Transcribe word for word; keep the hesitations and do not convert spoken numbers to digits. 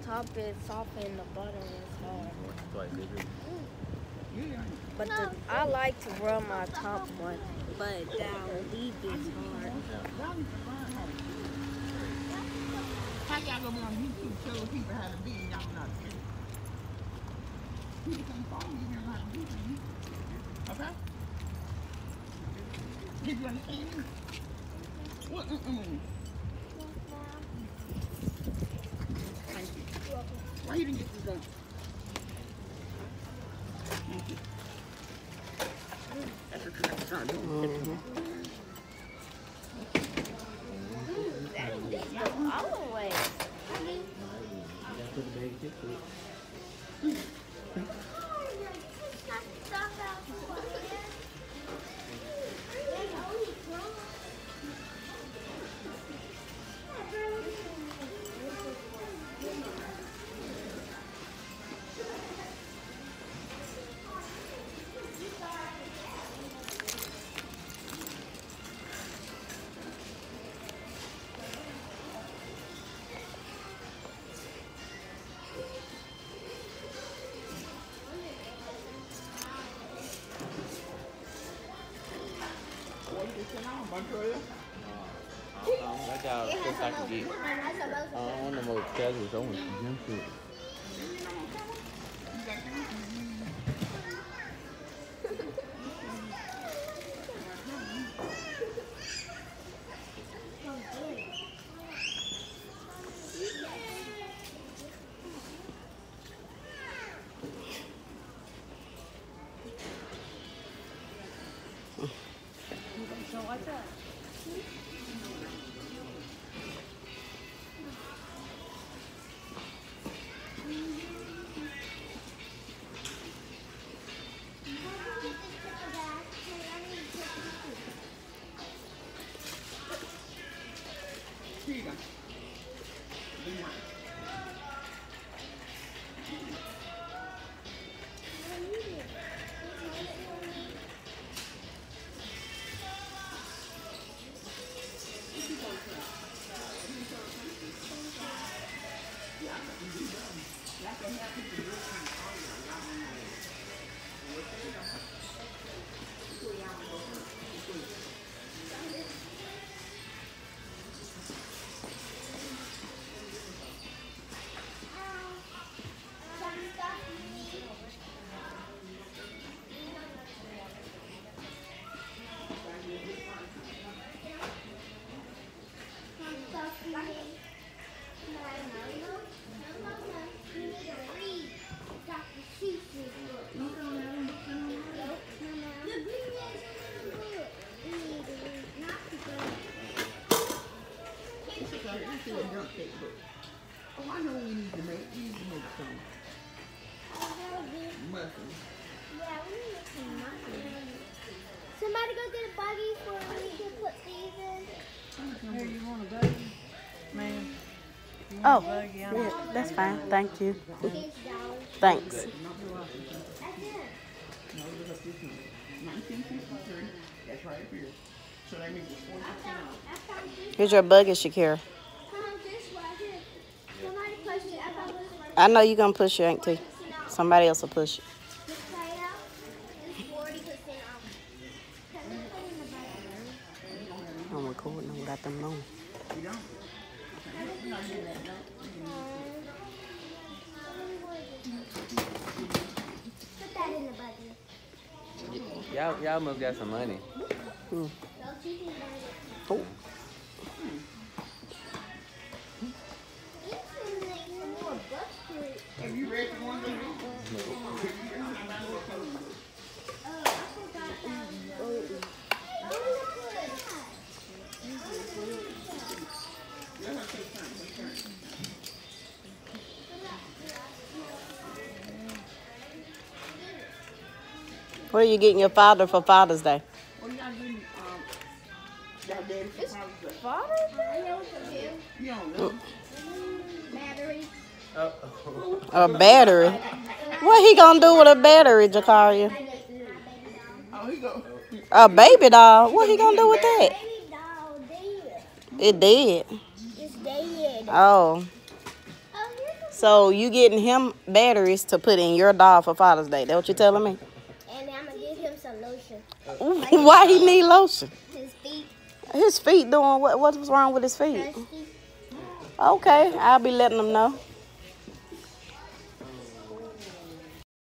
top is soft and the bottom is hard. Twice, is it? But the, I like to rub my top one, but down deep is hard. How y'all gonna be on YouTube showing people how to be and y'all not do it? People can't follow you here how to do things. Okay? Did you understand me? What? Mm-mm. Thank you. Why you didn't get this done? Thank you. That's what you have to start doing. Mm-hmm. Always. That y'all just I can get. I don't want no more casuals. I want some gym shit. Here you go. Oh, I know we need to make, we need to make some muffins. Yeah, we need to make some muffins. Somebody go get a buggy for we can put these in. Here, you want a buggy? Ma'am? Oh, yeah, that's fine. Thank you. Thanks. nineteen fifty-three, that's right here. So that means it's forty-two dollars. Here's your buggy, Shakira. I know you're going to push your auntie. Somebody else will push it. I'm recording. I got them on. Y'all, y'all must got some money. Hmm. Oh. Have you read the one that What are you getting your father for Father's Day? What are y'all doing? Um, y'all daddy for Father's Day? You don't know. Battery. A battery? What he gonna do with a battery, Jakaria? Oh, he go. A baby doll? What he gonna do with that? Baby doll dead. It did. It's dead. Oh. Oh, here's So you getting him batteries to put in your doll for Father's Day? That what you telling me? And I'm gonna give him some lotion. Why he need lotion? His feet. His feet doing what? What's wrong with his feet? Crusty. Okay, I'll be letting him know.